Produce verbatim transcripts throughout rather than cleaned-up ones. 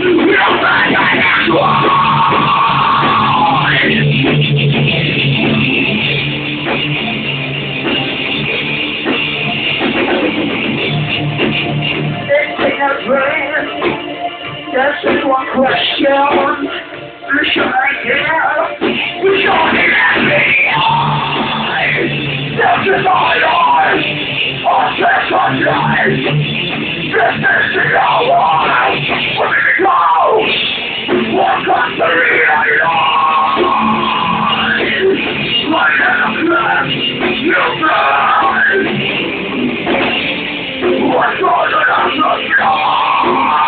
That's just one question. You should care. You should let me on. This is my life. I set my life. This is the hour. Let me go. What comes to realize? Like a blood, you blood. What's on the floor?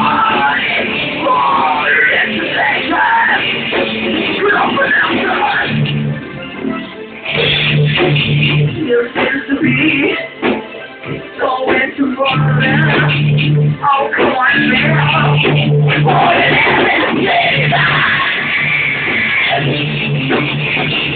There seems to be so into running. Oh, come on now. What is happening?